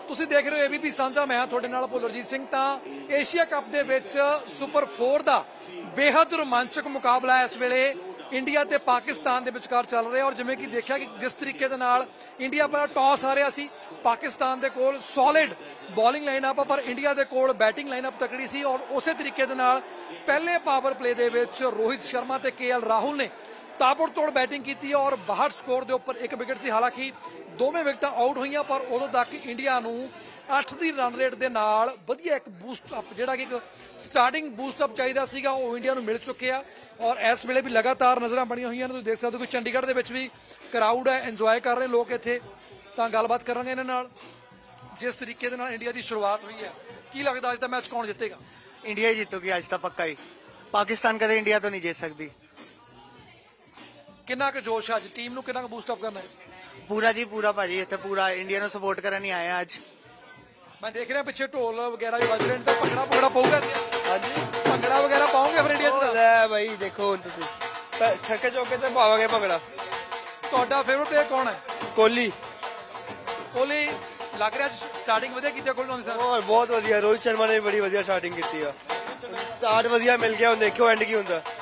ਤੁਸੀਂ ਦੇਖ ਰਹੇ ਹੋ ABP ਸਾਂਝਾ, ਮੈਂ ਤੁਹਾਡੇ ਨਾਲ ਭੁੱਲਰਜੀਤ ਸਿੰਘ। ਤਾਂ ਏਸ਼ੀਆ ਕੱਪ ਦੇ ਵਿੱਚ ਸੁਪਰ 4 ਦਾ ਬੇहद ਰੋਮਾਂਚਕ ਮੁਕਾਬਲਾ ਇਸ ਵੇਲੇ ਇੰਡੀਆ ਤੇ ਪਾਕਿਸਤਾਨ ਦੇ ਵਿਚਕਾਰ ਚੱਲ ਰਿਹਾ। ਔਰ ਜਿਵੇਂ ਕਿ ਦੇਖਿਆ ਕਿ ਜਿਸ ਤਰੀਕੇ ਦੇ ਨਾਲ ਇੰਡੀਆ ਪਹਿਲਾਂ ਟਾਸ ਹਾਰਿਆ ਸੀ, ਪਾਕਿਸਤਾਨ ਦੇ ਕੋਲ ਸੋਲਿਡ ਬੋਲਿੰਗ ਲਾਈਨਅਪ ਪਰ ਇੰਡੀਆ ਦੇ ਕੋਲ ਬੈਟਿੰਗ ਲਾਈਨਅਪ ਤਕੜੀ ਸੀ। ਔਰ ਉਸੇ ਤਰੀਕੇ ਦੇ ਨਾਲ ਪਹਿਲੇ ਪਾਵਰ ਪਲੇ ਦੇ ਵਿੱਚ ਰੋਹਿਤ ਸ਼ਰਮਾ ਤੇ KL ਰਾਹੁਲ ਨੇ ਤਾਬੜਤੋੜ बैटिंग की और 62 स्कोर के उपर 1 विकेट से। हालांकि दोवें विकेट आउट हुई पर उदों तक इंडिया नूं 8 की रन रेट के नाल वधिया एक बूस्ट अप जिहड़ा कि एक स्टार्टिंग बूस्ट अप चाहिदा सीगा वो इंडिया नूं मिल चुके हैं। और इस वेले भी लगातार नज़र बणियां होईयां ने, तुसीं देख सकदे हो कि चंडीगढ़ दे विच भी क्राउड है, इंजॉय कर रहे लोग इत्थे। तां गलबात करांगे इन्हां नाल जिस तरीके दे नाल इंडिया की शुरुआत हुई है। की लगदा अज दा मैच कौन जितेगा? इंडिया ही जीतूगी आज तो पक्का ही। पाकिस्तान कदे इंडिया तो नहीं जीत सकती। कितना क जोश है अज टीम नूं, कितना क बूस्ट अप करना है? पूरा जी पूरा भाजी, इत्थे पूरा इंडिया नूं सपोर्ट करन ही आए हैं आज। मैं देख रहा पिछे ढोल वगैरह भी बज रहे हैं, तो भंगड़ा भंगड़ा पाऊगा इत्थे? हाँ जी, भंगड़ा वगैरह पाओगे फिर इंडिया च? ले भाई देखो हुण तुसीं छक्के चौके ते पावांगे भंगड़ा। तुहाडा फेवरेट प्लेयर कौन है? कोहली। कोहली लग रहा स्टार्टिंग वधिया कीती कोहली सर? और बहुत वधिया, रोहित शर्मा ने भी बड़ी वधिया स्टार्टिंग की है। स्टार्ट वधिया मिल गया, हुण देखियो एंड की हुंदा।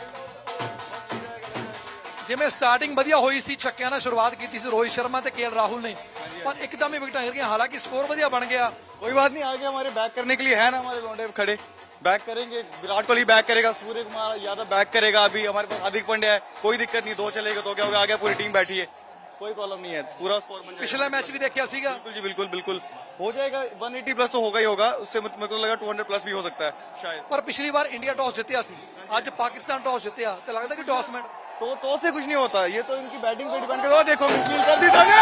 जिवें स्टार्टिंग वधिया हुई सी, छक्कियां नाल शुरुआत की सी रोहित शर्मा ते KL राहुल ने, पर एकदम ही विकेटां हिल गईं। हालांकि स्कोर वधिया बन गया। कोई बात नहीं, आगे हमारे बैक करने के लिए है ना, हमारे लौंडे खड़े बैक करेंगे। विराट कोहली बैक करेगा, सूर्य कुमार यादव बैक करेगा, अभी हमारे पास हार्दिक पांड्या है। कोई दिक्कत नहीं, 2 चलेगा तो क्या होगा, आगे पूरी टीम बैठी है, कोई प्रॉब्लम नहीं है। पूरा स्कोर बन जाएगा। पिछला मैच भी देखा सीगा? बिल्कुल जी बिल्कुल बिल्कुल हो जाएगा। 180 प्लस तो होगा ही होगा, उससे मेरे को लगा 200 प्लस भी हो सकता है शायद। पर पिछली बार इंडिया टॉस जितया सी, अज पाकिस्तान टॉस जितया, तो लगता है कि टॉस में तो से कुछ नहीं होता, ये तो इनकी बैटिंग पे डिपेंड करता है। देखो मिसफील्ड कर दी था।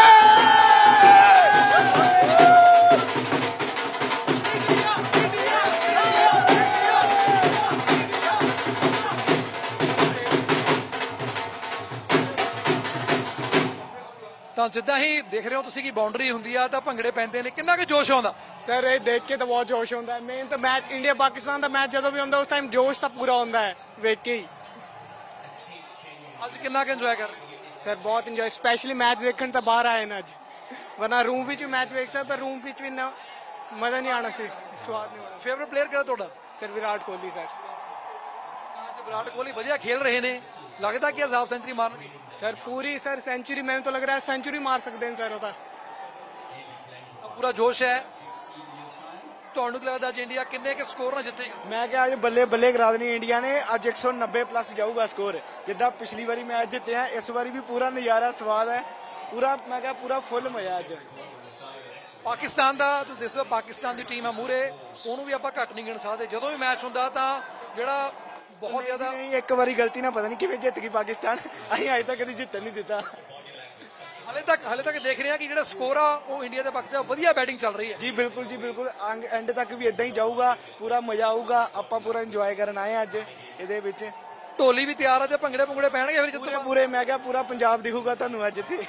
ਤਾਂ ਜਿੱਦਾਂ ਹੀ ਦੇਖ ਰਹੇ ਹੋ ਤੁਸੀਂ ਕਿ ਬਾਉਂਡਰੀ ਹੁੰਦੀ ਆ ਤਾਂ ਭੰਗੜੇ ਪੈਂਦੇ ਨੇ, ਕਿੰਨਾ ਕਿ ਜੋਸ਼ ਆਉਂਦਾ? सर ये देख के तो बहुत जोश होता है। मेन तो मैच इंडिया पाकिस्तान का मैच जो भी होता है उस टाइम जोश तो पूरा होता है वेख के ही। ਅੱਜ ਕਿੰਨਾ ਕਿ ਇੰਜੋਏ ਕਰ ਰਹੇ? सर बहुत इंजॉय, स्पेशली मैच देखने तो बाहर आए ना अज, वरना रूम भी मैच देख सकते पर रूम भी मजा नहीं आना सी, स्वाद नहीं आना। ਫੇਵਰਿਟ ਪਲੇਅਰ ਕਿਹੜਾ ਤੁਹਾਡਾ? Sir Virat Kohli sir. ਅੱਜ ਵਿਰਾਟ ਕੋਹਲੀ ਵਧੀਆ ਖੇਲ ਰਹੇ ਨੇ, ਲੱਗਦਾ ਕਿ ਹਾਫ ਸੈਂਚਰੀ ਮਾਰਨਗੇ? सर पूरी सर सेंचुरी, मैंने तो लग रहा है सेंचुरी मार सकते हैं सर। होता ਪੂਰਾ ਜੋਸ਼ ਹੈ। ਤੁਹਾਨੂੰ ਕੀ ਲੱਗਦਾ ਅੱਜ ਇੰਡੀਆ ਕਿੰਨੇ ਕੇ ਸਕੋਰ ਨਾਲ ਜਿੱਤੇਗਾ? मैं क्या आज बल्ले बल्ले करा देनी इंडिया ने। आज 190 प्लस जाऊगा स्कोर, जिदा पिछली बारी मैच जीते हैं, इस बारी भी पूरा नज़ारा स्वाद है पूरा। मैं क्या पूरा फुल मजा अज। ਪਾਕਿਸਤਾਨ ਦਾ ਤੁਸੀਂ ਦੇਖੋ, ਪਾਕਿਸਤਾਨ ਦੀ ਟੀਮ ਆ ਮੂਰੇ, ਉਹਨੂੰ ਵੀ ਆਪਾਂ ਘੱਟ ਨਹੀਂ ਗਿਣ ਸਕਦੇ। ਜਦੋਂ ਵੀ ਮੈਚ ਹੁੰਦਾ ਤਾਂ ਜਿਹੜਾ ਬਹੁਤ ਜ਼ਿਆਦਾ नहीं एक बारी गलती ना पता नहीं किवें जित गई पाकिस्तान। असीं अज तक कदी जितन नहीं दिता। ਹਾਲੇ तक देख रहे हैं कि ਜਿਹੜਾ ਸਕੋਰ ਆ ਉਹ ਇੰਡੀਆ ਦੇ ਪੱਖ 'ਚ ਵਧੀਆ ਬੈਟਿੰਗ ਚੱਲ ਰਹੀ ਹੈ। जी बिल्कुल जी बिल्कुल, एंड तक भी इदा ही जाऊगा, पूरा मजा आऊगा। आपां पूरा इंजॉय करन आए अज इहदे विच। ਢੋਲੀ ਵੀ ਤਿਆਰ ਆ ਤੇ ਭੰਗੜੇ ਭੁੰਗੜੇ ਪੈਣਗੇ ਫਿਰ पूरे ਜਿੱਤੂ। पूरे मैं क्या पूरा पंजाब दिखूगा तुहानूं अज इत्थे।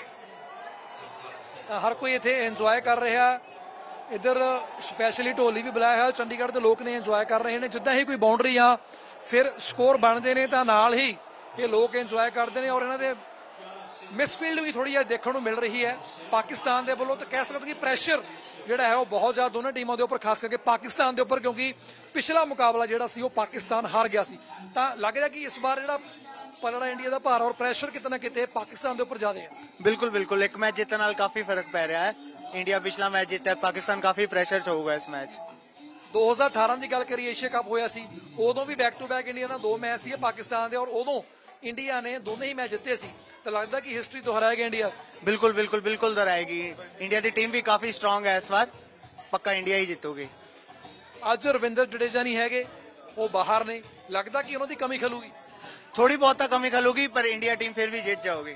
ਹਰ ਕੋਈ ਇੱਥੇ ਇੰਜੋਏ ਕਰ ਰਿਹਾ। ਇੱਧਰ ਸਪੈਸ਼ਲੀ ਢੋਲੀ ਵੀ ਬੁਲਾਇਆ ਹੋਇਆ, ਚੰਡੀਗੜ੍ਹ ਦੇ ਲੋਕ ਨੇ ਇੰਜੋਏ ਕਰ ਰਹੇ ਨੇ। ਜਿੱਦਾਂ ਹੀ ਕੋਈ ਬਾਉਂਡਰੀ ਆ ਫਿਰ ਸਕੋਰ ਬਣਦੇ ਨੇ ਤਾਂ ਨਾਲ ਹੀ ਇਹ ਲੋਕ ਇੰਜੋਏ ਕਰਦੇ ਨੇ। ਔਰ ਇਹਨਾਂ ਦੇ ਮਿਸਫੀਲਡ ਵੀ ਥੋੜੀ ਜਿਹੀ ਦੇਖਣ ਨੂੰ ਮਿਲ ਰਹੀ ਹੈ ਪਾਕਿਸਤਾਨ ਦੇ ਵੱਲੋਂ। ਤਾਂ ਕਹਿ ਸਕਦੇ ਕਿ ਪ੍ਰੈਸ਼ਰ ਜਿਹੜਾ ਹੈ ਉਹ ਬਹੁਤ ਜ਼ਿਆਦਾ ਦੋਨਾਂ ਟੀਮਾਂ ਦੇ ਉੱਪਰ, ਖਾਸ ਕਰਕੇ ਪਾਕਿਸਤਾਨ ਦੇ ਉੱਪਰ, ਕਿਉਂਕਿ ਪਿਛਲਾ ਮੁਕਾਬਲਾ ਜਿਹੜਾ ਸੀ ਉਹ ਪਾਕਿਸਤਾਨ ਹਾਰ ਗਿਆ ਸੀ। ਤਾਂ ਲੱਗ ਰਿਹਾ ਕਿ ਇਸ ਵਾਰ ਜਿਹੜਾ ਪਲੜਾ ਇੰਡੀਆ ਦਾ ਭਾਰ ਔਰ ਪ੍ਰੈਸ਼ਰ ਕਿਤੇ ਨਾ ਕਿਤੇ ਪਾਕਿਸਤਾਨ ਦੇ ਉੱਪਰ ਜ਼ਿਆਦਾ ਹੈ। बिल्कुल बिल्कुल, एक मैच जीतने नाल काफी फर्क पै रहा है। इंडिया पिछला मैच जीता है, पाकिस्तान काफी प्रेशर च होगा इस मैच। 2018 ਦੀ ਗੱਲ ਕਰੀਏ, ਏਸ਼ੀਆ ਕੱਪ ਹੋਇਆ ਸੀ, ਉਦੋਂ ਵੀ ਬੈਕ ਟੂ ਬੈਕ ਇੰਡੀਆ ਨਾਲ 2 ਮੈਚ ਸੀ ਪਾਕਿਸਤਾਨ ਦੇ, ਔਰ ਉਦੋਂ ਇੰਡੀਆ ਨੇ ਦੋਨੇ ਹੀ ਮੈਚ ਜਿੱਤੇ ਸੀ। ਤਾਂ ਲੱਗਦਾ ਕਿ ਹਿਸਟਰੀ ਦੁਹਰਾਏਗਾ ਇੰਡੀਆ? बिल्कुल बिल्कुल बिल्कुल दोहराएगी। इंडिया की टीम भी काफी स्ट्रांग है इस बार, पक्का इंडिया ही जीतूगी। ਅੱਜ ਰਵਿੰਦਰ ਜਡੇਜਾ ਨਹੀਂ ਹੈਗੇ, ਉਹ ਬਾਹਰ ਨੇ, ਲੱਗਦਾ ਕਿ ਉਹਨਾਂ ਦੀ ਕਮੀ ਖਲੂਗੀ? थोड़ी बहुत कमी खलूगी, पर इंडिया टीम फिर भी जीत जाओगी।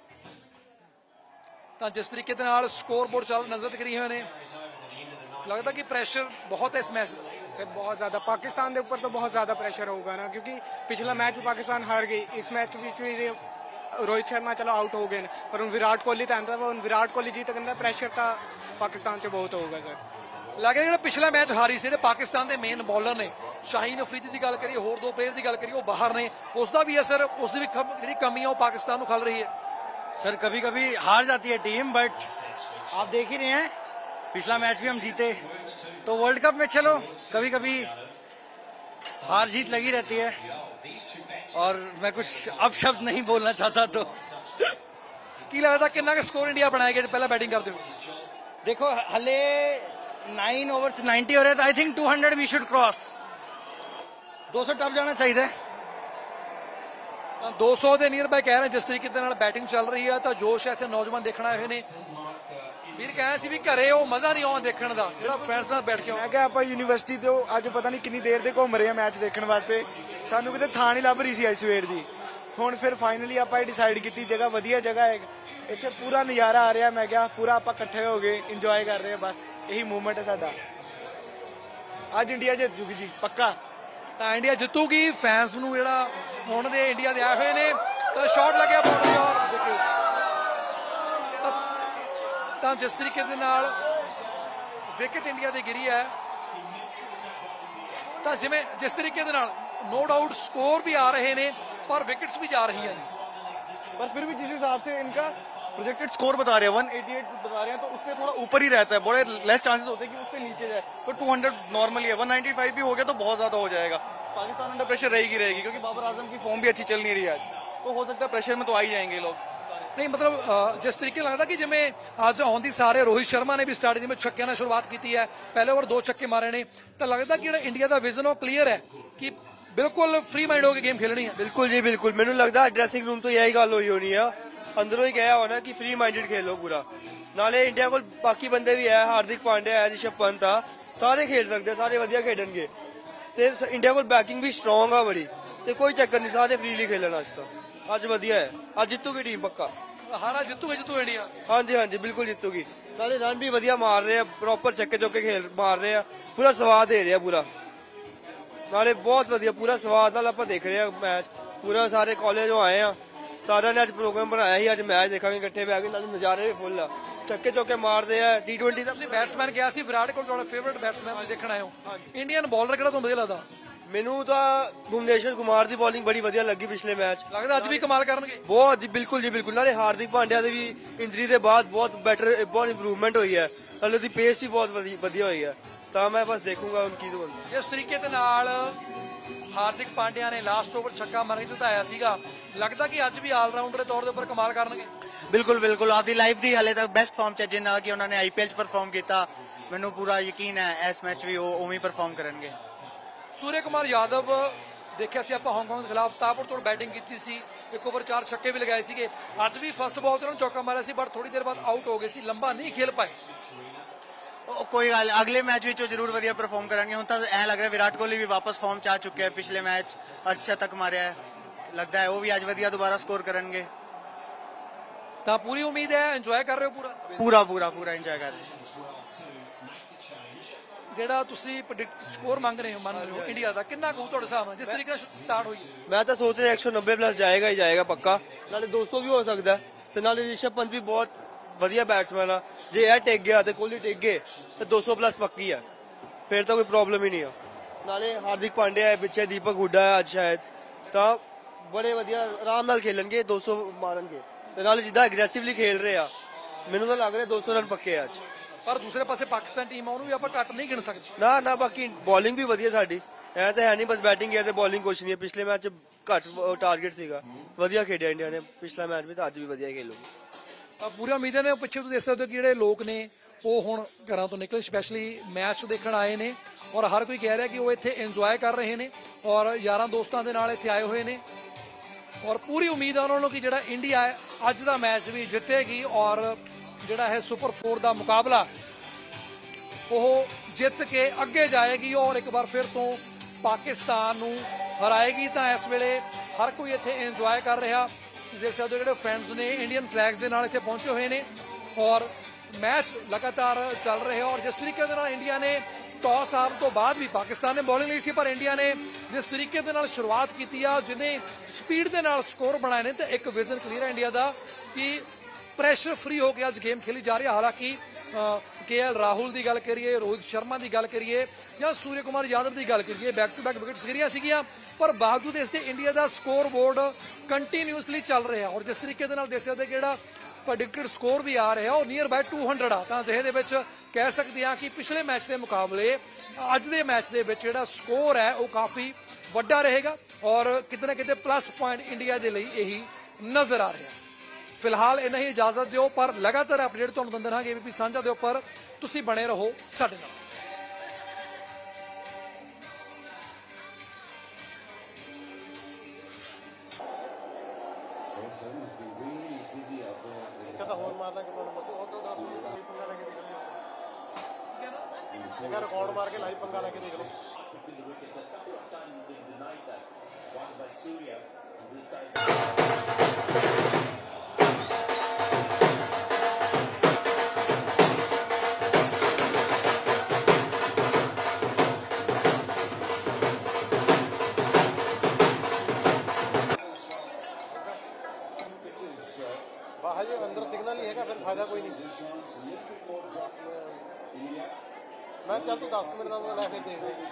ਤਾਂ ਜਿਸ ਤਰੀਕੇ ਦੇ ਨਾਲ ਸਕੋਰ ਬੋਰਡ ਚੱਲ ਨਜ਼ਰ ਕਰੀ ਹੋਏ ਨੇ, लगता कि प्रेशर बहुत है इस मैच से। बहुत ज़्यादा पाकिस्तान के ऊपर तो बहुत ज़्यादा प्रेशर होगा ना, क्योंकि पिछला मैच भी पाकिस्तान हार गई, इस मैच के बीच में रोहित शर्मा चलो आउट हो गए, पर उन विराट कोहली तो आंदा, उन विराट कोहली जीत करना प्रेशर था पाकिस्तान से बहुत होगा सर। लग रहा पिछला मैच हारी से पाकिस्तान के मेन बॉलर ने शाहीन अफरीदी की गल करिए, होर 2 प्लेयर की गल करिए, वो बाहर ने, उसका भी असर, उसकी भी जी कमी है वो पाकिस्तान को खल रही है। सर कभी कभी हार जाती है टीम, बट आप देख ही रहे हैं पिछला मैच भी हम जीते, तो वर्ल्ड कप में चलो कभी कभी हार जीत लगी रहती है। और मैं कुछ अब शब्द नहीं बोलना चाहता। तो ਕੀ ਲੱਗਦਾ ਕਿੰਨਾ ਕੁ ਸਕੋਰ ਇੰਡੀਆ ਬਣਾਏਗਾ ਜੇ ਪਹਿਲਾਂ ਬੈਟਿੰਗ ਕਰਦੇ ਹੋ? देखो हले 9 ओवर 90 हो रहे, तो I think 200 we should cross, 200 टप जाना चाहिए। ਤਾਂ 200 ਦੇ ਨੀਅਰ ਬਾਈ ਕਹਿ ਰਹੇ ਜਿਸ ਤਰੀਕੇ ਦੇ ਨਾਲ ਬੈਟਿੰਗ ਚੱਲ ਰਹੀ ਹੈ ਤਾਂ ਜੋਸ਼ ਹੈ ਇੱਥੇ ਨੌਜਵਾਨ ਦੇਖਣ ਆਏ ਹੋਏ ਨੇ। ਵੀਰ ਕਹਿਆ ਸੀ ਵੀ ਘਰੇ ਉਹ ਮਜ਼ਾ ਨਹੀਂ ਆਉਂਦਾ ਦੇਖਣ ਦਾ ਜਿਹੜਾ ਫਰੈਂਡਸ ਨਾਲ ਬੈਠ ਕੇ ਮੈਂ ਕਿਹਾ ਆਪਾਂ ਯੂਨੀਵਰਸਿਟੀ ਤੋਂ ਅੱਜ ਪਤਾ ਨਹੀਂ ਕਿੰਨੀ ਦੇਰ ਦੇ ਘੁੰਮ ਰਹੇ ਆ ਮੈਚ ਦੇਖਣ ਵਾਸਤੇ, ਸਾਨੂੰ ਕਿਤੇ ਥਾਂ ਨਹੀਂ ਲੱਭ ਰਹੀ ਸੀ ਅੱਜ ਸਵੇਰ ਦੀ। ਹੁਣ ਫਿਰ ਫਾਈਨਲੀ ਆਪਾਂ ਇਹ ਡਿਸਾਈਡ ਕੀਤੀ ਜਗ੍ਹਾ ਵਧੀਆ ਜਗ੍ਹਾ ਹੈ, ਇੱਥੇ ਪੂਰਾ ਨਜ਼ਾਰਾ ਆ ਰਿਹਾ। ਮੈਂ ਕਿਹਾ ਪੂਰਾ ਆਪਾਂ ਇਕੱਠੇ ਹੋ ਗਏ ਇੰਜੋਏ ਕਰ ਰਹੇ ਆ, ਬਸ ਇਹੀ ਮੂਵਮੈਂਟ ਹੈ ਸਾਡਾ। ਅੱਜ ਇੰਡੀਆ ਜਿੱਤ ਜੂਗੀ ਜੀ ਪੱਕਾ। ਤਾਂ ਇੰਡੀਆ ਜਿੱਤੂਗੀ। ਫੈਨਸ ਨੂੰ ਜਿਹੜਾ ਹੁਣ ਦੇ ਇੰਡੀਆ ਦੇ ਆਏ ਹੋਏ ਨੇ ਤਾਂ ਸ਼ਾਟ ਲੱਗਿਆ ਬਾਉਂਡਰੀ ਔਰ ਵਿਕਟ। ਤਾਂ ਜਿਸ ਤਰੀਕੇ ਦੇ ਨਾਲ ਵਿਕਟ ਇੰਡੀਆ ਦੀ ਗਿਰੀ ਹੈ ਤਾਂ ਜਿਸ ਤਰੀਕੇ ਦੇ ਨਾਲ नो डाउट स्कोर भी आ रहे ने पर विकेट्स भी जा रही हैं, पर फिर भी जिस हिसाब से इनका प्रोजेक्टेड स्कोर बता रहे हैं 188 बता रहे हैं, तो उससे थोड़ा ऊपर ही रहता है, बड़े लेस चांसेस होते हैं कि उससे नीचे जाए। तो 200 नॉर्मली है, 195 भी हो गया तो बहुत ज्यादा हो जाएगा। पाकिस्तान अंडर प्रेशर रहेगी क्योंकि बाबर आजम की फॉर्म भी अच्छी चल नहीं रही है, तो हो सकता है प्रेशर में तो आ ही जाएंगे लोग। नहीं मतलब जिस तरीके लगता कि जिमें आज आउंदी सारे रोहित शर्मा ने भी स्टार्टिंग में छक्के ਨਾਲ शुरुआत की है, पहले ओवर 2 छक्के मारे ने, तो लगता कि इंडिया का विजन वो क्लीयर है कि बिल्कुल फ्री माइंड होकर गेम खेलनी है। बिल्कुल जी बिल्कुल, मैंने लगता ड्रेसिंग रूम तो यही गल हुई होनी है, अंदरों ही कहा होना कि फ्री माइंडेड खेलो पूरा। नाले इंडिया को बाकी बंदे भी है, हार्दिक पांड्या है, ऋषभ पंत आ, सारे खेल सकते, सारे वधिया खेडणगे ते इंडिया को बैकिंग भी स्ट्रांग आ बड़ी, ते कोई चक्कर नहीं, सारे फ्रीली खेलन अज तो अज वधिया है, अज जितूगी टीम पक्का। हारा जितूगी इंडिया। हाँ जी हाँ जी बिल्कुल जितूगी, सारे रन भी वधिया मार रहे हैं, प्रॉपर चक्के चौके खेल मार रहे हैं, पूरा स्वाद दे रहे हैं पूरा, नाले बहुत वधिया पूरा स्वाद नाल आपां देख रहे हैं मैच पूरा। सारे कॉलेज आए हैं, सारे ने अज प्रोग्राम बनाया ही, अज मैच देखांगे इकट्ठे बैठ के, नाले नजारे भी फुल आ, चक्के चौके मारते हैं। T20 ਦਾ बैट्समैन किया सी विराट कोहली ਤੁਹਾਡਾ ਫੇਵਰਿਟ ਬੈਟਸਮੈਨ ਤੁਸੀਂ ਦੇਖਣ ਆਏ ਹੋ, ਇੰਡੀਅਨ ਬॉलਰ ਕਿਹੜਾ ਤੁਹਾਨੂੰ ਵਧੀਆ ਲੱਗਦਾ? ਮੈਨੂੰ ਤਾਂ ਭੁਵਨੇਸ਼ਵਰ ਕੁਮਾਰ ਦੀ ਬੋਲਿੰਗ ਬੜੀ ਵਧੀਆ ਲੱਗੀ ਪਿਛਲੇ ਮੈਚ, ਲੱਗਦਾ ਅੱਜ ਵੀ ਕਮਾਲ ਕਰਨਗੇ ਬਹੁਤ ਜੀ ਬਿਲਕੁਲ ਜੀ ਬਿਲकुल। ਨਾਲੇ ਹਾਰਦਿਕ ਪਾਂਡਿਆ ਦੇ ਵੀ ਇੰਜਰੀ ਦੇ ਬਾਅਦ ਬਹੁਤ ਬੈਟਰ ਬਹੁਤ ਇੰਪਰੂਵਮੈਂਟ ਹੋਈ ਹੈ, ਨਾਲੇ ਉਹਦੀ ਪੇਸ ਵੀ ਬਹੁਤ ਵਧੀਆ ਹੋਈ ਹੈ, ਤਾਂ ਮੈਂ ਬਸ ਦੇਖੂੰਗਾ ਉਨਕੀ ਤੋਂ। ਜਿਸ ਤਰੀਕੇ ਦੇ ਨਾਲ ਹਾਰਦਿਕ ਪਾਂਡਿਆ ਨੇ ਲਾਸਟ ਓਵਰ ਛੱਕਾ ਮਾਰ ਕੇ ਜਿਤਾਇਆ ਸੀਗਾ, ਲੱਗਦਾ ਕਿ ਅੱਜ ਵੀ ਆਲਰਾਊਂਡਰ ਦੇ ਤੌਰ ਦੇ ਉੱਪਰ ਕਮਾਲ ਕਰਨਗੇ। ਬਿਲਕੁਲ ਬਿਲकुल ਆਪਦੀ ਲਾਈਫ ਦੀ ਹਾਲੇ ਤੱਕ ਬੈਸਟ ਫਾਰਮ ਚ ਜਿੰਨਾ ਕਿ ਉਹਨਾਂ ਨੇ IPL ਚ ਪਰਫਾਰਮ ਕੀਤਾ, ਮੈਨੂੰ ਪੂਰਾ ਯਕੀਨ ਹੈ ਇਸ ਮੈਚ ਵੀ ਉਹ ਉਵੇਂ ਹੀ ਪਰਫਾਰਮ ਕਰਨਗੇ। ਸੂਰਜ ਕੁਮਾਰ ਯਾਦਵ ਦੇਖਿਆ ਸੀ ਆਪਾਂ ਹਾਂਗਕਾਂਗ ਦੇ ਖਿਲਾਫ, ਤਾਬੜ ਤੋੜ ਬੈਟਿੰਗ ਕੀਤੀ ਸੀ, 1 ਓਵਰ 4 ਛੱਕੇ ਵੀ ਲਗਾਏ ਸੀਗੇ, ਅੱਜ ਵੀ ਫਸਟ ਬਾਲ ਤੇ ਉਹਨਾਂ ਚੌਕਾ ਮਾਰਿਆ ਸੀ, ਬਟ ਥੋੜੀ ਦੇਰ ਬਾਅਦ ਆਊਟ ਹੋ ਗਏ ਸੀ, ਲੰਬਾ ਨਹੀਂ ਖੇਲ ਪਾਏ। ਕੋਈ ਗੱਲ, ਅਗਲੇ ਮੈਚ ਵਿੱਚ ਉਹ ਜ਼ਰੂਰ ਵਧੀਆ ਪਰਫਾਰਮ ਕਰਾਂਗੇ। ਹੁਣ ਤਾਂ ਐਂ ਲੱਗ ਰਿਹਾ ਵਿਰਾਟ ਕੋਹਲੀ ਵੀ ਵਾਪਸ ਫਾਰਮ ਚ ਆ ਚੁੱਕਿਆ ਹੈ, ਪਿਛਲੇ ਮੈਚ ਅਰਸ਼ਤਕ ਮਾਰਿਆ ਹੈ, ਲੱਗਦਾ ਹੈ ਉਹ ਵੀ ਅੱਜ ਵਧੀਆ ਦੁਬਾਰਾ ਸਕੋਰ ਕਰਨਗੇ। ਤਾਂ ਪੂਰੀ ਉਮੀਦ ਹੈ, ਇੰਜੋਏ ਕਰ ਰਹੇ ਹੋ ਪੂਰਾ? ਪੂਰਾ ਪੂਰਾ ਪੂਰਾ ਇੰਜੋਏ ਕਰ ਰਹੇ। ਜਿਹੜਾ ਤੁਸੀਂ ਪ੍ਰੈਡਿਕਟ ਸਕੋਰ ਮੰਨ ਰਹੇ ਹੋ ਇੰਡੀਆ ਦਾ, ਕਿੰਨਾ ਕਹੂ ਤੁਹਾਡੇ ਹਿਸਾਬ ਨਾਲ ਜਿਸ ਤਰੀਕੇ ਨਾਲ ਸਟਾਰਟ ਹੋਈ? ਮੈਂ ਤਾਂ ਸੋਚ ਰਿਹਾ 190 ਪਲੱਸ ਜਾਏਗਾ ਹੀ ਜਾਏਗਾ ਪੱਕਾ, ਨਾਲੇ 200 ਵੀ ਹੋ ਸਕਦਾ, ਤੇ ਨਾਲੇ ਰਿਸ਼ਭ ਪੰਤ ਵੀ ਬਹੁਤ ਵਧੀਆ ਬੈਟਸਮੈਨ ਆ, ਜੇ ਇਹ ਟਿਕ ਗਿਆ ਤੇ ਕੋਹਲੀ ਟਿਕ ਗਏ ਤੇ 200 ਪਲੱਸ ਪੱਕੀ ਆ, ਫਿਰ ਤਾਂ ਕੋਈ ਪ੍ਰੋਬਲਮ ਹੀ ਨਹੀਂ ਆ। ਨਾਲੇ ਹਾਰਦਿਕ ਪਾਂਡਿਆ ਹੈ ਪਿੱਛੇ, ਦੀਪਕ ਹੁੱਡਾ ਹੈ ਅੱਜ ਸ਼ਾਇਦ, ਤਾਂ ਬੜੇ ਵਧੀਆ ਆਰਾਮ ਨਾਲ ਖੇਲਣਗੇ, 200 ਮਾਰਨਗੇ, ਤੇ ਨਾਲੇ ਜਿੱਦਾਂ ਐਗਰੈਸਿਵਲੀ ਖੇਲ ਰਹੇ ਆ, ਮੈਨੂੰ ਤਾਂ ਲੱਗ ਰਿਹਾ 200 ਰਨ ਪੱਕੇ ਆ ਅੱਜ। ਪਰ ਦੂਸਰੇ ਪਾਸੇ ਪਾਕਿਸਤਾਨ ਟੀਮ ਆ, ਉਹਨੂੰ ਵੀ ਆਪਾਂ ਘੱਟ ਨਹੀਂ ਗਿਣ ਸਕਦੇ। ਨਾ ਨਾ, ਬਾਕੀ ਬੋਲਿੰਗ ਵੀ ਵਧੀਆ ਸਾਡੀ, ਐ ਤਾਂ ਹੈ ਨਹੀਂ ਬਸ ਬੈਟਿੰਗ ਹੈ ਤੇ ਬੋਲਿੰਗ ਕੁਛ ਨਹੀਂ ਹੈ। ਪਿਛਲੇ ਮੈਚ ਘੱਟ ਟਾਰਗੇਟ ਸੀਗਾ, ਵਧੀਆ ਖੇਡਿਆ ਇੰਡੀਆ ਨੇ ਪਿਛਲਾ ਮੈਚ ਵੀ, ਤਾਂ ਅੱਜ ਵੀ ਵਧੀਆ ਖੇਲੂਗੀ। ਪੂਰੀ ਉਮੀਦਾਂ ਨੇ ਪਿੱਛੇ ਤੁਸੀਂ ਦੇਖ ਸਕਦੇ ਹੋ ਕਿ ਜਿਹੜੇ ਲੋਕ ਨੇ ਉਹ ਹੁਣ ਘਰਾਂ ਤੋਂ ਨਿਕਲੇ, ਸਪੈਸ਼ਲੀ ਮੈਚ ਦੇਖਣ ਆਏ ਨੇ, ਔਰ ਹਰ ਕੋਈ ਕਹਿ ਰਿਹਾ ਕਿ ਉਹ ਇੱਥੇ ਇੰਜੋਏ ਕਰ ਰਹੇ ਨੇ ਔਰ ਯਾਰਾਂ ਦੋਸਤਾਂ ਦੇ ਨਾਲ ਇੱਥੇ ਆਏ ਹੋਏ ਨੇ, ਔਰ ਪੂਰੀ ਉਮੀਦ ਆ ਉਹਨਾਂ ਨੂੰ ਕਿ ਜਿਹੜਾ ਇੰਡੀਆ ਹੈ ਅੱਜ ਦਾ ਮੈਚ ਵੀ ਜਿੱਤੇਗੀ ਔਰ ਜਿਹੜਾ ਹੈ ਸੁਪਰ 4 ਦਾ ਮੁਕਾਬਲਾ ਉਹ ਜਿੱਤ ਕੇ ਅੱਗੇ ਜਾਏਗੀ ਔਰ ਇੱਕ ਵਾਰ ਫਿਰ ਤੋਂ ਪਾਕਿਸਤਾਨ ਨੂੰ ਹਰਾਏਗੀ। ਤਾਂ ਇਸ ਵੇਲੇ ਹਰ ਕੋਈ ਇੱਥੇ ਇੰਜੋਏ ਕਰ ਰਿਹਾ, ਦੇਖ ਸਕਦੇ ਹੋ ਜਿਹੜੇ ਫੈਨਸ ਨੇ ਇੰਡੀਅਨ ਫਲੈਗਸ ਦੇ ਨਾਲ ਇੱਥੇ ਪਹੁੰਚੇ ਹੋਏ ਨੇ ਔਰ ਮੈਚ ਲਗਾਤਾਰ ਚੱਲ ਰਿਹਾ। ਔਰ ਜਿਸ ਤਰੀਕੇ ਦੇ ਨਾਲ ਇੰਡੀਆ ਨੇ ਟਾਸ ਹਾਰਨ ਤੋਂ ਬਾਅਦ ਵੀ ਪਾਕਿਸਤਾਨ ਨੇ ਬੋਲਿੰਗ ਲਈ ਸੀ, ਪਰ ਇੰਡੀਆ ਨੇ ਜਿਸ ਤਰੀਕੇ ਦੇ ਨਾਲ ਸ਼ੁਰੂਆਤ ਕੀਤੀ ਆ, ਜਿਹਨੇ ਸਪੀਡ ਦੇ ਨਾਲ ਸਕੋਰ ਬਣਾਏ ਨੇ, ਤੇ ਇੱਕ ਵਿਜ਼ਨ ਕਲੀਅਰ ਹੈ ਇੰਡੀਆ ਦਾ ਕਿ ਪ੍ਰੈਸ਼ਰ ਫ੍ਰੀ ਹੋ ਕੇ ਅੱਜ ਗੇਮ ਖੇਲੀ ਜਾ ਰਹੀ ਹੈ। ਹਾਲਾਂਕਿ KL ਰਾਹੁਲ ਦੀ ਗੱਲ ਕਰੀਏ, ਰੋਹਿਤ ਸ਼ਰਮਾ ਦੀ ਗੱਲ ਕਰੀਏ ਜਾਂ ਸੂਰਜ ਕੁਮਾਰ ਯਾਦਵ ਦੀ ਗੱਲ ਕਰੀਏ, ਬੈਕ ਟੂ ਬੈਕ ਵਿਕਟਸ ਗਿਰੀਆਂ ਸੀਗੀਆਂ, ਪਰ ਬਾਵਜੂਦ ਇਸ ਦੇ ਇੰਡੀਆ ਦਾ ਸਕੋਰ ਬੋਰਡ ਕੰਟੀਨਿਊਸਲੀ ਚੱਲ ਰਿਹਾ। ਔਰ ਜਿਸ ਤਰੀਕੇ ਦੇ ਨਾਲ ਦੇਖ ਸਕਦੇ ਜਿਹੜਾ ਪ੍ਰੈਡਿਕਟਡ ਸਕੋਰ ਵੀ ਆ ਰਿਹਾ ਉਹ ਨੀਅਰ ਬਾਈ 200 ਆ। ਤਾਂ ਜਿਹੇ ਦੇ ਵਿੱਚ ਕਹਿ ਸਕਦੇ ਹਾਂ ਕਿ ਪਿਛਲੇ ਮੈਚ ਦੇ ਮੁਕਾਬਲੇ ਅੱਜ ਦੇ ਮੈਚ ਦੇ ਵਿੱਚ ਜਿਹੜਾ ਸਕੋਰ ਹੈ ਉਹ ਕਾਫੀ ਵੱਡਾ ਰਹੇਗਾ ਔਰ ਕਿਤੇ ਨਾ ਕਿਤੇ ਪਲੱਸ ਪੁਆਇੰਟ ਇੰਡੀਆ ਦੇ ਲਈ ਇਹੀ ਨਜ਼ਰ ਆ ਰਿਹਾ। ਫਿਲਹਾਲ ਇਹਨਾਂ ਹੀ ਇਜਾਜ਼ਤ ਦਿਓ, ਪਰ ਲਗਾਤਾਰ ਅਪਡੇਟ ਤੁਹਾਨੂੰ ਦਿੰਦੇ ਰਹਾਂਗੇ ABP ਸਾਂਝਾ ਦੇ ਉੱਪਰ। ਤੁਸੀਂ ਬਣੇ ਰਹੋ ਸਾਡੇ ਨਾਲ। रिकॉर्ड मार के लाइव पंगा लेके देख लो। बाहर जो अंदर सिग्नल नहीं है फिर फायदा कोई नहीं। मैं चल तू 10 मिनट का लै फिर देख ले।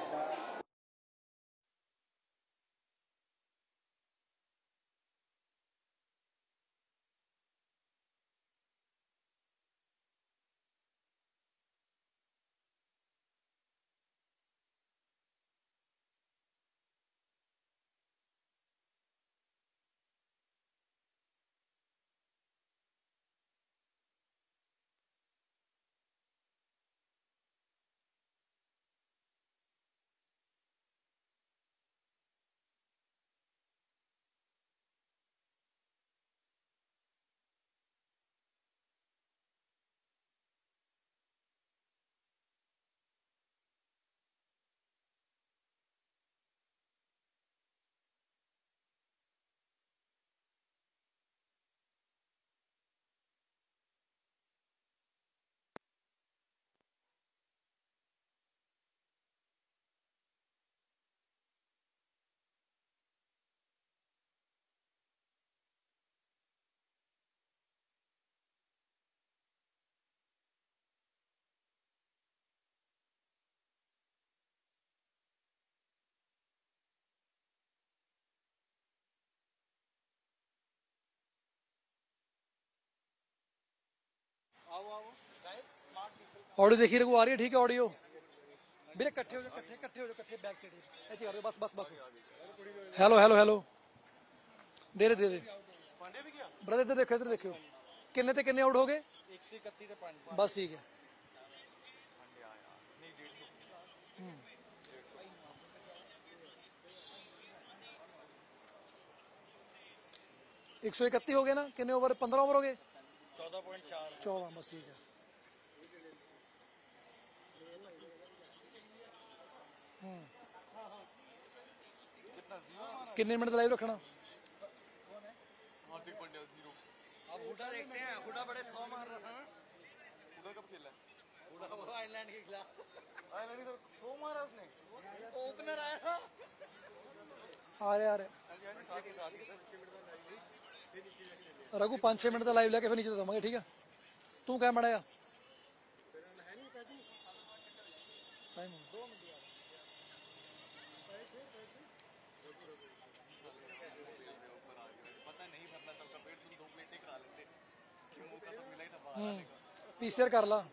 ऑडियो देखिए रघु आ रही है, ठीक है ऑडियो भैया इकट्ठे हो जाओ, इकट्ठे बैक साइड ऐसे कर दो बस बस बस। हेलो हेलो हेलो दे दे ब्रदर इधर देखो किन्ने ते किन्ने आउट हो गए? 131 बस ठीक है। एक 131 हो गए ना, किन्ने ओवर 15 ओवर हो गए? 14.4 बस ठीक है। कितने मिनट लाइव रखना? अब हुडा देखते हैं, हुडा बड़े 100 मार रहा था। हुडा कब खेला? हुडा वो आयरलैंड के खिलाफ आयरलैंड तो 100 मारा उसने। ओपनर आया था। आ रहे रघु 5-6 मिनट का लाइव लेके फिर नीचे दवांगे, ठीक है? तू क्या मड़ा पीसीआर कर ला।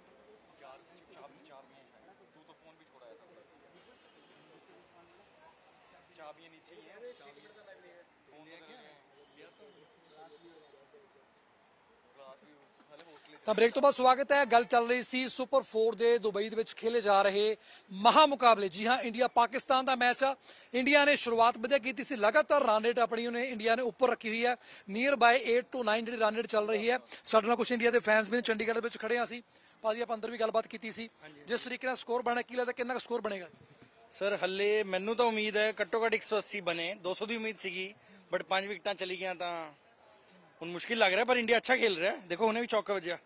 ਤਾਂ ਬ੍ਰੇਕ ਤੋਂ ਬਾਅਦ ਸਵਾਗਤ ਹੈ। ਗੱਲ ਚੱਲ ਰਹੀ ਸੀ ਸੁਪਰ 4 ਦੇ ਦੁਬਈ ਦੇ ਵਿੱਚ ਖੇਲੇ ਜਾ ਰਹੇ ਮਹਾ ਮੁਕਾਬਲੇ। ਜੀ ਹਾਂ, ਇੰਡੀਆ ਪਾਕਿਸਤਾਨ ਦਾ ਮੈਚ ਆ। ਇੰਡੀਆ ਨੇ ਸ਼ੁਰੂਆਤ ਵਧੀਆ ਕੀਤੀ ਸੀ, ਲਗਾਤਾਰ ਰਨ ਰੇਟ ਆਪਣੀ ਉਹਨੇ ਇੰਡੀਆ ਨੇ ਉੱਪਰ ਰੱਖੀ ਹੋਈ ਹੈ, ਨੀਅਰ ਬਾਏ 8 to 9 ਜਿਹੜੀ ਰਨ ਰੇਟ ਚੱਲ ਰਹੀ ਹੈ। ਸਾਡੇ ਨਾਲ ਕੁਝ ਇੰਡੀਆ ਦੇ ਫੈਨਸ ਵੀ ਚੰਡੀਗੜ੍ਹ ਦੇ ਵਿੱਚ ਖੜੇ ਆ ਸੀ ਭਾਜੀ, ਆਪਾਂ ਅੰਦਰ ਵੀ ਗੱਲਬਾਤ ਕੀਤੀ ਸੀ। ਜਿਸ ਤਰੀਕੇ ਨਾਲ ਸਕੋਰ ਬਣਿਆ, ਕੀ ਲੱਗਦਾ ਕਿੰਨਾ ਸਕੋਰ ਬਣੇਗਾ? ਸਰ ਹੱਲੇ ਮੈਨੂੰ ਤਾਂ ਉਮੀਦ ਹੈ ਘੱਟੋ ਘੱਟ 180 ਬਣੇ, 200 ਦੀ ਉਮੀਦ ਸੀਗੀ ਬਟ 5 ਵਿਕਟਾਂ ਚਲੀ ਗਈਆਂ ਤਾਂ ਹੁਣ ਮੁਸ਼ਕਿਲ ਲੱਗ ਰਿਹਾ, ਪਰ ਇੰਡੀਆ ਅੱਛਾ ਖੇਲ ਰਿਹਾ। ਦੇਖੋ ਹੁਣੇ ਵੀ ਚੌਕਾ ਵੱਜਿਆ।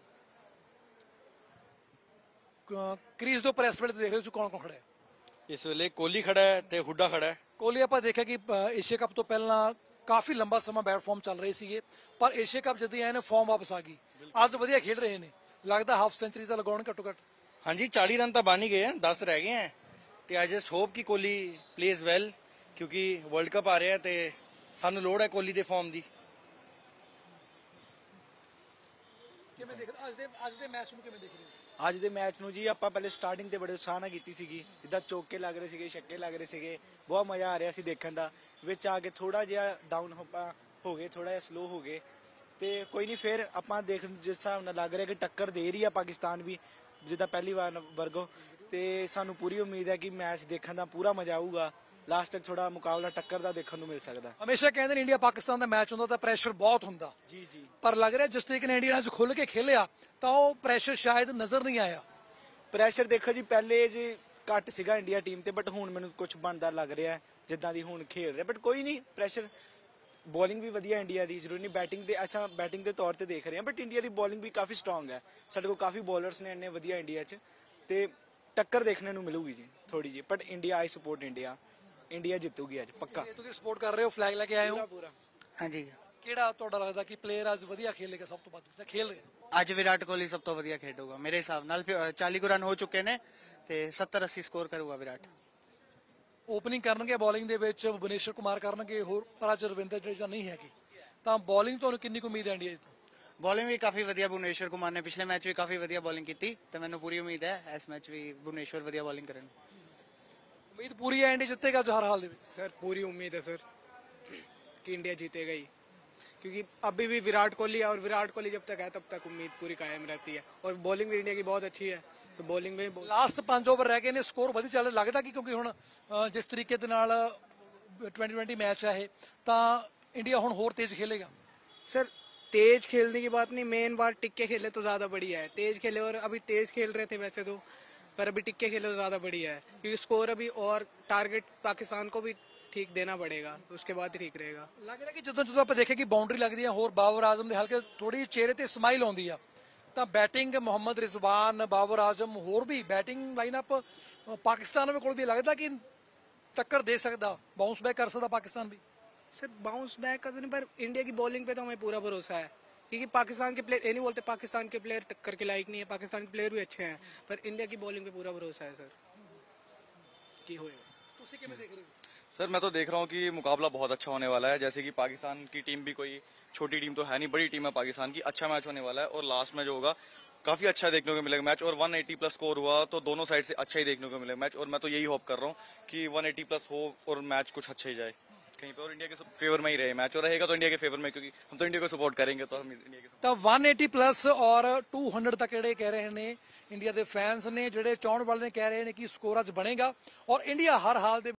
ਕ੍ਰੀਜ਼ ਦੇ ਉੱਪਰ ਇਸ ਵੇਲੇ ਦੇਖ ਰਹੇ ਹੋ ਕੌਣ ਕੌਣ ਖੜਾ ਹੈ? ਇਸ ਵੇਲੇ ਕੋਹਲੀ ਖੜਾ ਹੈ ਤੇ ਹੁੱਡਾ ਖੜਾ ਹੈ। ਕੋਹਲੀ ਆਪਾਂ ਦੇਖਿਆ ਕਿ ਏਸ਼ੀਆ ਕੱਪ ਤੋਂ ਪਹਿਲਾਂ ਕਾਫੀ ਲੰਬਾ ਸਮਾਂ ਬੈਟ ਫਾਰਮ ਚੱਲ ਰਹੇ ਸੀਗੇ, ਪਰ ਏਸ਼ੀਆ ਕੱਪ ਜਦ ਆਏ ਨੇ ਫਾਰਮ ਵਾਪਸ ਆ ਗਈ। ਅੱਜ ਵਧੀਆ ਖੇਡ ਰਹੇ ਨੇ, ਲੱਗਦਾ ਹਾਫ ਸੈਂਚਰੀ ਤਾਂ ਲਗਾਉਣ ਘੱਟੋ ਘੱਟ। ਹਾਂਜੀ 40 ਰਨ ਤਾਂ ਬਣ ਹੀ ਗਏ, 10 ਰਹਿ ਗਏ ਹੈ ਤੇ ਆਈ ਜਸਟ ਹੋਪ ਕਿ ਕੋਹਲੀ ਪਲੇਜ਼ ਵੈਲ, ਕਿਉਂਕਿ ਵਰਲਡ ਕੱਪ ਆ ਰਿਹਾ ਤੇ ਸਾਨੂੰ ਲੋੜ ਹੈ ਕੋਹਲੀ ਦੇ ਫਾਰਮ ਦੀ। ਕਿਵੇਂ ਦੇਖ ਅੱਜ ਦੇ ਮੈਚ ਨੂੰ ਕਿਵੇਂ ਦੇਖ ਰਹੇ ਹੋ? ਅੱਜ ਦੇ ਮੈਚ ਨੂੰ ਜੀ ਆਪਾਂ ਪਹਿਲੇ ਸਟਾਰਟਿੰਗ ਤੇ ਬੜੇ ਉਤਸ਼ਾਹ ਨਾਲ ਕੀਤੀ ਸੀਗੀ, ਜਿੱਦਾਂ ਚੌਕੇ ਲੱਗ ਰਹੇ ਸੀਗੇ, ਛੱਕੇ ਲੱਗ ਰਹੇ ਸੀਗੇ, ਬਹੁਤ ਮਜ਼ਾ ਆ ਰਿਹਾ ਸੀ ਦੇਖਣ ਦਾ। ਵਿੱਚ ਆ ਕੇ ਥੋੜਾ ਜਿਹਾ ਡਾਊਨ ਹੋ ਗਏ, ਥੋੜਾ ਜਿਹਾ ਸਲੋ ਹੋ ਗਏ, ਤੇ ਕੋਈ ਨਹੀਂ, ਫਿਰ ਆਪਾਂ ਦੇਖ ਜਿਸ ਹਿਸਾਬ ਨਾਲ ਲੱਗ ਰਿਹਾ ਕਿ ਟੱਕਰ ਦੇ ਰਹੀ ਆ ਪਾਕਿਸਤਾਨ ਵੀ ਜਿੱਦਾਂ ਪਹਿਲੀ ਵਾਰ ਵਰਗੋ, ਤੇ ਸਾਨੂੰ ਪੂਰੀ ਉਮੀਦ ਹੈ ਕਿ ਮੈਚ ਦੇਖਣ ਦਾ ਪੂਰਾ ਮਜ਼ਾ ਆਊਗਾ। ਲਾਸਟ ਤੱਕ ਥੋੜਾ ਮੁਕਾਬਲਾ ਟੱਕਰ ਦਾ ਦੇਖਣ ਨੂੰ ਮਿਲ ਸਕਦਾ। ਹਮੇਸ਼ਾ ਕਹਿੰਦੇ ਨੇ ਇੰਡੀਆ ਪਾਕਿਸਤਾਨ ਦਾ ਮੈਚ ਹੁੰਦਾ ਤਾਂ ਪ੍ਰੈਸ਼ਰ ਬਹੁਤ ਹੁੰਦਾ, ਜੀ ਜੀ, ਪਰ ਲੱਗ ਰਿਹਾ ਜਿਸ ਤਰੀਕੇ ਨਾਲ ਇੰਡੀਆ ਨੇ ਅੱਜ ਖੁੱਲ ਕੇ ਖੇਲਿਆ ਤਾਂ ਉਹ ਪ੍ਰੈਸ਼ਰ ਸ਼ਾਇਦ ਨਜ਼ਰ ਨਹੀਂ ਆਇਆ। ਪ੍ਰੈਸ਼ਰ ਦੇਖੋ ਜੀ ਪਹਿਲੇ ਜੀ ਘੱਟ ਸੀਗਾ ਇੰਡੀਆ ਟੀਮ ਤੇ, ਬਟ ਹੁਣ ਮੈਨੂੰ ਕੁਝ ਬਣਦਾ ਲੱਗ ਰਿਹਾ ਜਿੱਦਾਂ ਦੀ ਹੁਣ ਖੇਲ ਰਿਹਾ। ਬਟ ਕੋਈ ਨਹੀਂ, ਪ੍ਰੈਸ਼ਰ ਬੋਲਿੰਗ ਵੀ ਵਧੀਆ ਇੰਡੀਆ ਦੀ, ਜ਼ਰੂਰੀ ਨਹੀਂ ਬੈਟਿੰਗ ਤੇ, ਅੱਛਾ ਬੈਟਿੰਗ ਦੇ ਤੌਰ ਤੇ ਦੇਖ ਰਹੇ ਹਾਂ, ਬਟ ਇੰਡੀਆ ਦੀ ਬੋਲਿੰਗ ਵੀ ਕਾਫੀ ਸਟਰੋਂਗ ਹੈ। ਸਾਡੇ ਕੋਲ ਕਾਫੀ ਬੋਲਰਸ ਨੇ ਇੰਨੇ ਵਧੀਆ ਇੰਡੀਆ 'ਚ, ਤੇ ਟੱਕਰ ਦੇਖਣੇ ਨੂੰ ਮਿਲੂਗੀ ਜੀ ਥੋੜੀ ਜੀ। But India, I support India, India ਜਿੱਤੂਗੀ ਅੱਜ ਪੱਕਾ। ਤੁਸੀਂ ਸਪੋਰਟ ਕਰ ਰਹੇ ਹੋ, ਫਲੈਗ ਲੈ ਕੇ ਆਏ ਹੋ, ਪੂਰਾ ਹਾਂਜੀ, ਕਿਹੜਾ ਤੁਹਾਡਾ ਲੱਗਦਾ ਕਿ ਪਲੇਅਰ ਅੱਜ ਵਧੀਆ ਖੇਲੇਗਾ ਸਭ ਤੋਂ ਵੱਧ ਜਾਂ ਖੇਲ ਰਿਹਾ? ਅੱਜ ਵਿਰਾਟ ਕੋਹਲੀ ਸਭ ਤੋਂ ਵਧੀਆ ਖੇਡੂਗਾ ਮੇਰੇ ਹਿਸਾਬ ਨਾਲ। 40 ਕੁ ਰਨ ਹੋ ਚੁੱਕੇ ਨੇ ਤੇ 70-80 ਸਕੋਰ ਕਰੂਗਾ ਵਿਰਾਟ। ਓਪਨਿੰਗ ਕਰਨਗੇ ਬੋਲਿੰਗ ਦੇ ਵਿੱਚ ਭੁਵਨੇਸ਼ਵਰ ਕੁਮਾਰ ਕਰਨਗੇ, ਹੋਰ ਪਰ ਅੱਜ ਰਵਿੰਦਰ ਜਡੇਜਾ ਨਹੀਂ ਹੈਗੀ, ਤਾਂ ਬੋਲਿੰਗ ਤੁਹਾਨੂੰ ਕਿੰਨੀ ਕੁ ਉਮੀਦ ਹੈ ਇੰਡੀਆ ਤੋਂ? ਬੋਲਿੰਗ ਵੀ ਕਾਫੀ ਵਧੀਆ ਭੁਵਨੇਸ਼ਵਰ ਕੁਮਾਰ ਨੇ ਪਿਛਲੇ ਮੈਚ ਵੀ ਕਾਫੀ ਵਧੀਆ ਬੋਲਿੰਗ ਕੀਤੀ, ਤੇ ਮੈਨੂੰ ਪੂਰੀ ਉਮੀਦ ਹੈ ਇਸ ਮੈਚ ਵੀ ਭੁਵਨੇਸ਼ਵਰ ਵਧੀਆ ਬੋਲਿੰਗ ਕਰਨ। उम्मीद पूरी है इंडिया जितेगा जो हर हाल दे विच? सर पूरी उम्मीद है सर कि इंडिया जीतेगा ही, क्योंकि अभी भी विराट कोहली है और विराट कोहली जब तक है तब तक उम्मीद पूरी कायम रहती है। और बॉलिंग भी इंडिया की बहुत अच्छी है, तो बॉलिंग में लास्ट 5 ओवर रह गए ने, स्कोर वधी ਚੱਲ ਲੱਗਦਾ कि क्योंकि ਹੁਣ ਜਿਸ ਤਰੀਕੇ ਦੇ ਨਾਲ 2020 मैच है ਤਾਂ इंडिया ਹੁਣ ਹੋਰ तेज खेलेगा। सर तेज खेलने की बात नहीं, मेन बात टिक के खेले तो ज्यादा बढ़िया है। तेज खेले, और अभी तेज खेल रहे थे वैसे तो, पर अभी टिक के खेले तो ज्यादा बढ़िया है, क्योंकि स्कोर अभी और टारगेट पाकिस्तान को भी ठीक देना पड़ेगा, तो उसके बाद ही ठीक रहेगा। ਲੱਗ ਰਿਹਾ ਕਿ ਜਦੋਂ ਜਦੋਂ ਆਪਾਂ ਦੇਖੇ ਕਿ ਬਾਉਂਡਰੀ ਲੱਗਦੀ ਹੈ, ਹੋਰ ਬਾਬਰ ਆਜ਼ਮ ਦੇ ਹਲਕੇ ਥੋੜੀ ਚਿਹਰੇ ਤੇ ਸਮਾਈਲ ਆਉਂਦੀ ਆ, ਤਾਂ ਬੈਟਿੰਗ ਮੁਹੰਮਦ ਰਿਜ਼ਵਾਨ, ਬਾਬਰ ਆਜ਼ਮ, ਹੋਰ ਵੀ ਬੈਟਿੰਗ ਲਾਈਨਅਪ ਪਾਕਿਸਤਾਨ ਕੋਲ ਵੀ ਲੱਗਦਾ ਕਿ ਟੱਕਰ ਦੇ ਸਕਦਾ, ਬਾਉਂਸ ਬੈਕ ਕਰ ਸਕਦਾ ਪਾਕਿस्तान भी। सर बाउंस बैक का तो नहीं, पर इंडिया की बॉलिंग पे तो हमें पूरा भरोसा है, क्योंकि पाकिस्तान के प्लेयर, ये नहीं बोलते पाकिस्तान के प्लेयर टक्कर के लायक नहीं है, पाकिस्तान के प्लेयर भी अच्छे हैं, पर इंडिया की बॉलिंग पे पूरा भरोसा है सर कि होएगा। ਤੁਸੀਂ ਕਿਵੇਂ ਦੇਖ ਰਹੇ ਹੋ? सर मैं तो देख रहा हूँ कि मुकाबला बहुत अच्छा होने वाला है। जैसे कि पाकिस्तान की टीम भी कोई छोटी टीम तो है नहीं, बड़ी टीम है पाकिस्तान की। अच्छा मैच होने वाला है और लास्ट में जो होगा काफी अच्छा देखने को मिलेगा मैच, और 180 प्लस स्कोर हुआ तो दोनों साइड से अच्छा ही देखने को मिलेगा मैच। और मैं तो यही होप कर रहा हूँ कि 180 प्लस हो और मैच कुछ अच्छा ही जाए कहीं पे, और इंडिया के फेवर में ही रहे मैच, और रहेगा तो इंडिया के फेवर में, क्योंकि हम तो इंडिया को सपोर्ट करेंगे, तो हम इंडिया के। ਤਾਂ 180 ਪਲੱਸ ਔਰ 200 ਤੱਕ ਜਿਹੜੇ ਕਹਿ ਰਹੇ ਨੇ ਇੰਡੀਆ ਦੇ ਫੈਨਸ ਨੇ, ਜਿਹੜੇ ਚਾਹਣ ਵਾਲੇ ਨੇ ਕਹਿ ਰਹੇ ਨੇ ਕਿ ਸਕੋਰ ਅੱਜ ਬਣੇਗਾ ਔਰ ਇੰਡੀਆ ਹਰ ਹਾਲ ਦੇ